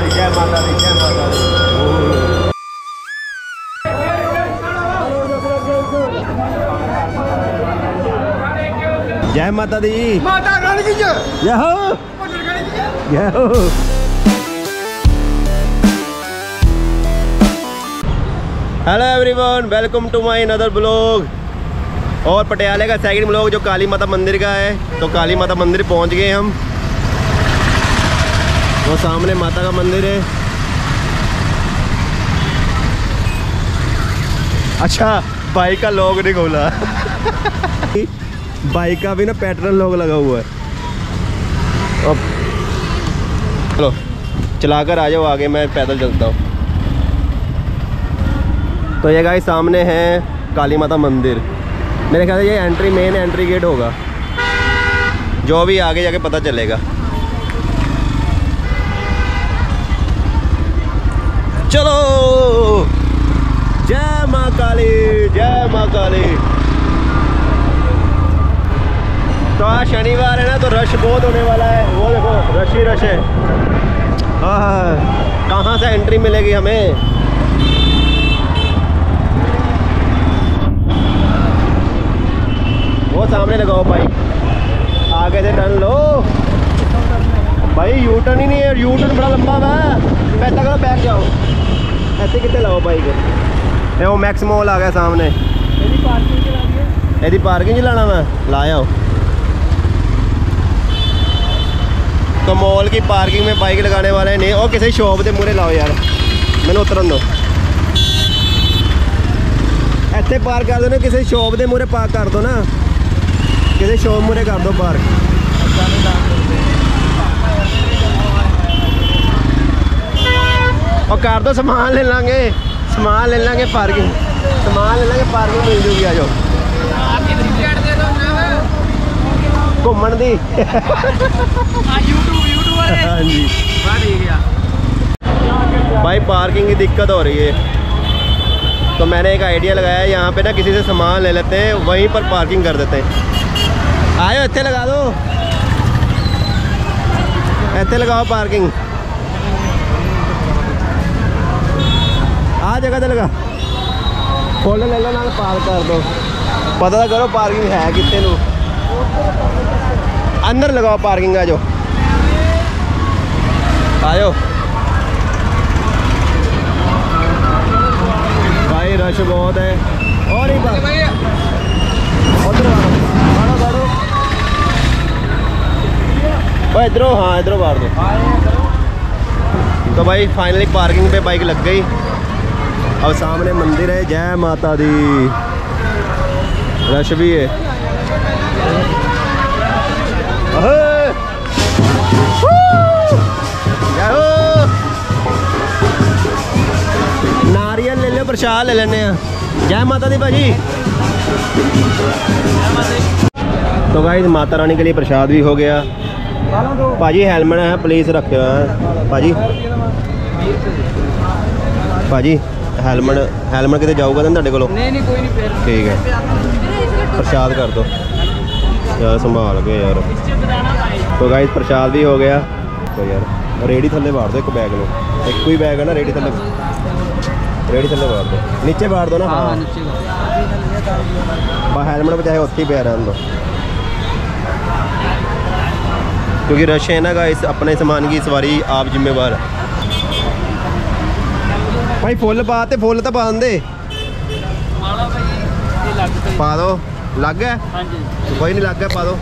दी, जय माता दी, जय माता दी। जय माता दी, माता रानी की जय। जय हो, जय हो। Hello everyone, welcome to my another blog. और पटियाले का सेकंड ब्लॉग जो काली माता मंदिर का है। तो काली माता मंदिर पहुंच गए हम। वो सामने माता का मंदिर है। अच्छा, बाइक का लॉक नहीं खोला। बाइक का भी ना पेट्रोल लॉक लगा हुआ है। अब चलो चलाकर आ जाओ आगे, मैं पैदल चलता हूँ। तो ये गाइस सामने है काली माता मंदिर। मेरे ख्याल से ये एंट्री मेन एंट्री गेट होगा, जो भी आगे जाके पता चलेगा। चलो, जय माँ काली, जय माँ काली। तो आज शनिवार है ना, तो रश बहुत होने वाला है। वो देखो रश ही रश है। हाँ, कहाँ से एंट्री मिलेगी हमें? वो सामने लगाओ भाई, आगे से टर्न लो भाई। यू टर्न ही नहीं है, यू टर्न बड़ा लंबा है। पैसा करो, बैठ जाओ। ऐसे कितने लाओ बाइक? ये वो मैक्स मॉल आ गया सामने। यदि पार्किंग लाना मैं लाया हो तो मॉल की पार्किंग में बाइक लगाने वाले नहीं। और किसी शॉप के मुहरे लाओ यार, मैंने उतरन दो। ऐसे पार्क कर दो ना, किसी शॉप के मुहरे पार्क कर दो ना, किसी शॉप मुहरे कर दो पार्क। और कर दो, सामान ले लांगे, सामान ले लांगे, पार्किंग सामान ले लांगे, पार्किंग मिल जूगी। आ जाओ घूमन दी। हाँ जी भाई, पार्किंग की दिक्कत हो रही है। तो मैंने एक आइडिया लगाया, यहाँ पे ना किसी से सामान ले लेते हैं, वहीं पर पार्किंग कर देते हैं। आयो इतने लगा दो, इतने लगाओ पार्किंग। आ जगह लगा फोल्डर ले लो ना, पार्क कर दो। पता करो पार्किंग है कितने नु। अंदर लगाओ पार्किंग। आ जाओ, आयो भाई, रश बहुत है। और ही बात उधर बाड़ो भाई, इधरों। हाँ इधरों बाहर दो। तो भाई फाइनली पार्किंग पे बाइक लग गई। अब सामने मंदिर है। जय माता दी। रश भी है। नारियल ले लो, प्रसाद ले लेने। जय माता दी भाजी। तो गाइस माता रानी के लिए प्रसाद भी हो गया। भाजी हेलमेट है प्लीज रखे है भाजी। भाजी हेलमेट कितने जाऊगा ना को? नहीं कोई नहीं। ठीक है, प्रसाद कर दो यार, संभाल के यार। तो गाइस प्रसाद भी हो गया। तो यार रेडी थल्ले बाढ़ दो एक बैग में, एक ही बैग है ना, रेडी थल्ले बाढ़ दो, नीचे बाढ़ दो ना। हाँ हेलमेट बचाए उत्थे ही पैर रहने दो, क्योंकि रश है ना गाइस। अपने सामान की सवारी आप जिम्मेवार। भाई फुल पाते, फुल तो पा दे। पा दो, लग गया? कोई नहीं, लग गया, पा दो।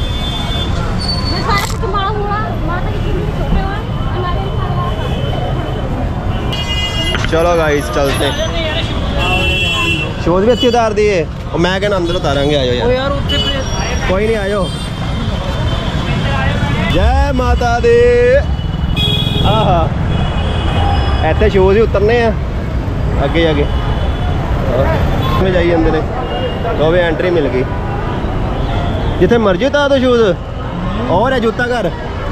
चलो गाइस चलते। शोज भी अच्छी उतार दी है। और मैं कहना अंदर उतारेंगे। आ जाओ यार, कोई नहीं, आ जाओ। जय माता दी। हाँ ऐसे शूज ही उतरने हैं अगे आगे में जाइए अंदर। तो भी एंट्री मिल गई। जिथे मर्जी उतार दो शूज। और है जूता घर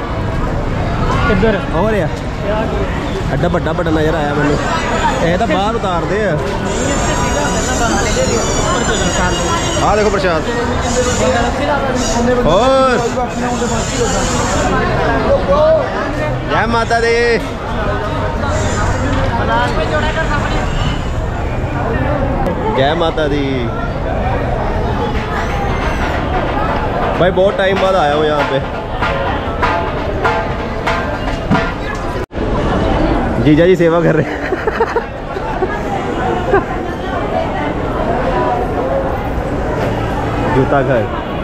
इधर। और है एडा बड़ा नज़र आया मैंने। ये तो बाहर उतार दे। हाँ देखो प्रसाद। और जय माता दी। जय माता दी। भाई बहुत टाइम बाद आया हूँ यहाँ पे। जीजा जी सेवा कर रहे हैं। जूता घर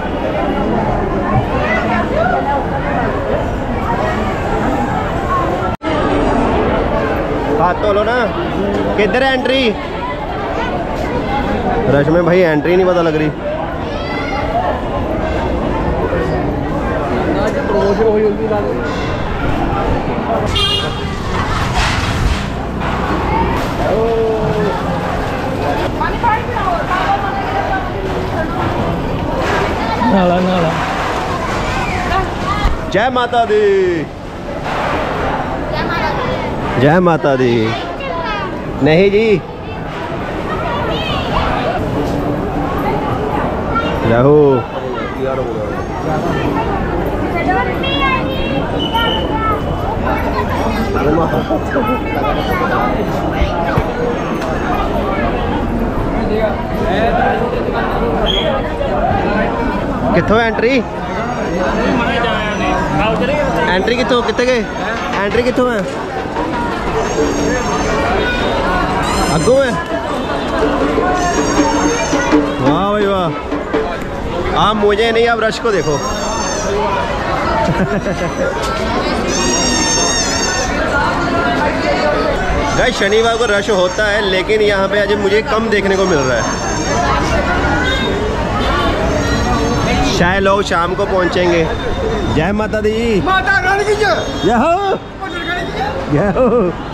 हाथ तो लो ना। किधर है एंट्री? रश में भाई एंट्री नहीं पता लग रही। नाला नाला। जय माता दी। जय माता दी। नहीं जी राहु। कित्थों एंट्री? एंट्री कित्थों? कित्थे गए? एंट्री कित्थों है? अगों है? वाह भाई वाह। आप मुझे नहीं, आप रश को देखो। गाइस शनिवार को रश होता है, लेकिन यहाँ पे आज मुझे कम देखने को मिल रहा है। शायद लोग शाम को पहुँचेंगे। जय माता दी। माता रानी की जय। जय हो। जय हो।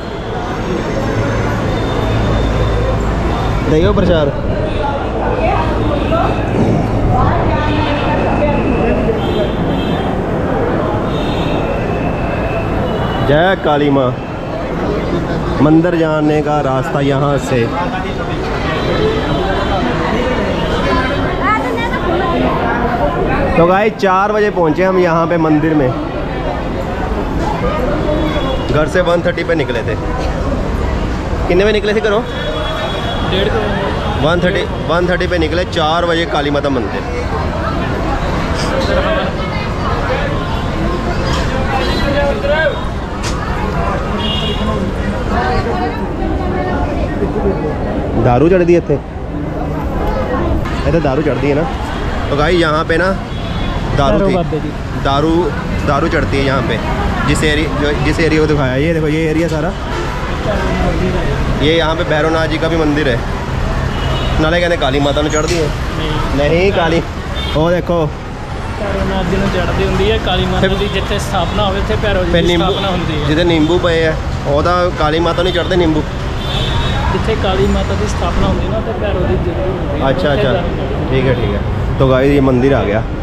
देखो प्रसाद। जय काली माँ। मंदिर जाने का रास्ता यहाँ से। तो गाइस 4 बजे पहुँचे हम यहाँ पे मंदिर में। घर से 1:30 पे निकले थे। कितने बजे निकले थे करो? 1:30 पे निकले। 4 बजे काली माता मंदिर। दारू चढ़ दी थे। ऐसे दारू चढ़ती है ना। तो भाई यहाँ पे ना दारू थी। दारू चढ़ती है यहाँ पे। जिस एरिया को दिखाया, ये देखो ये एरिया सारा। ये यहाँ पे भैरवनाथ जी का भी मंदिर है। नाले कहते काली माता ने चढ़ दी है। नहीं काली वो देखो भैरवनाथ जी ने चढ़ती होंगी है। काली माता की जिथे स्थापना होवे थे भैरव जी की स्थापना होंदी है। जिथे नींबू पे है ओदा काली माता नहीं चढ़ते नींबू। जिथे काली माता की स्थापना होंदी ना तो भैरव जी जरूर होंदी है। अच्छा अच्छा ठीक है ठीक है। तो गाइस ये मंदिर आ गया।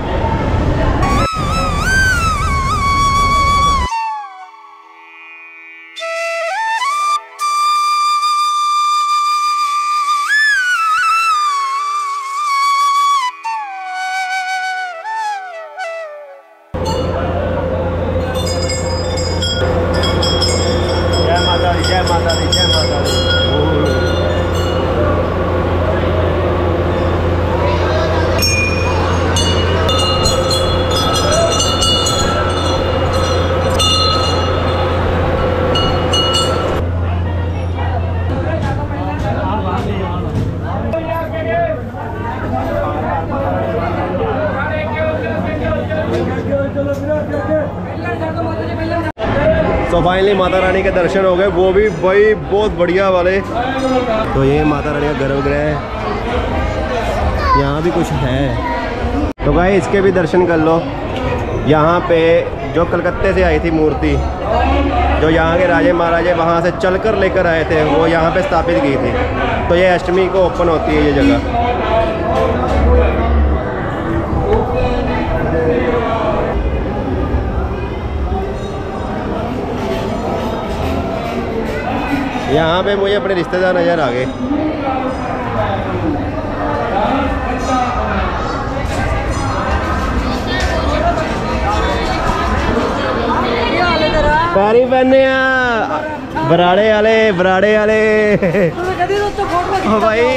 जय माता दी। जय माता दी। जय माता दी। तो फाइनली माता रानी के दर्शन हो गए, वो भी भाई बहुत बढ़िया वाले। तो ये माता रानी का गर्भगृह है। यहाँ भी कुछ है तो भाई इसके भी दर्शन कर लो। यहाँ पे जो कलकत्ते से आई थी मूर्ति, जो यहाँ के राजे महाराजे वहाँ से चलकर लेकर आए थे, वो यहाँ पे स्थापित की थी। तो ये अष्टमी को ओपन होती है ये जगह। यहाँ पे मुझे अपने रिश्तेदार नज़र आ गए। पैरी पहने बराड़े वाले भाई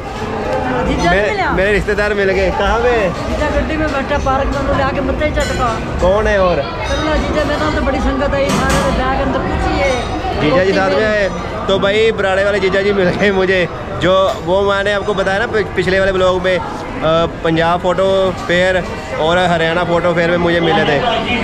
मेरे रिश्तेदार मिल गए। कहाँ पे? गड्डी में बैठा पार्क में आके मत्थे चटका। कौन है? और जीजा मेरा तो बड़ी संगत आई, सारे बैग अंदर पूछिए। जीजा जी साथ में आए तो भाई बराड़े वाले जीजा जी मिल गए मुझे। जो वो मैंने आपको बताया ना पिछले वाले ब्लॉग में, पंजाब फ़ोटो फेयर और हरियाणा फ़ोटो फेयर में मुझे मिले थे।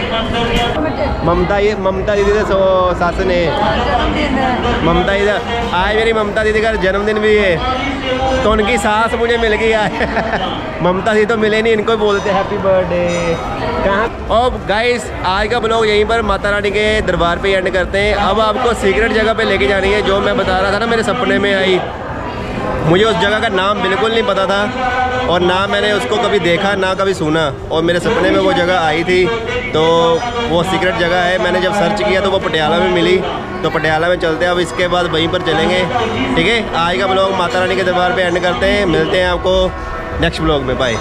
ममता दीदी से सास ने ममता दीदी आज मेरी ममता दीदी का जन्मदिन भी है, तो उनकी सास मुझे मिल गई आज। ममता दीदी तो मिले नहीं, इनको बोलते हैप्पी बर्थडे। कहाँ? और गाइस आज का ब्लॉग यहीं पर माता रानी के दरबार पे एंड करते हैं। अब आपको सीक्रेट जगह पे लेके जानी है, जो मैं बता रहा था ना मेरे सपने में आई। मुझे उस जगह का नाम बिल्कुल नहीं पता था और ना मैंने उसको कभी देखा ना कभी सुना, और मेरे सपने में वो जगह आई थी। तो वो सीक्रेट जगह है, मैंने जब सर्च किया तो वो पटियाला में मिली, तो पटियाला में चलते हैं। अब इसके बाद वहीं पर चलेंगे, ठीक है। आज का ब्लॉग माता रानी के दरबार पे एंड करते हैं, मिलते हैं आपको नेक्स्ट ब्लॉग में। बाय।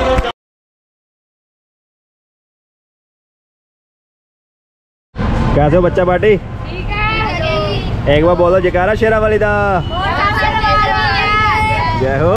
कैसे हो बच्चा पार्टी? ठीक है। एक बार बोलो जयकारा शेरा वाली दा। जय हो।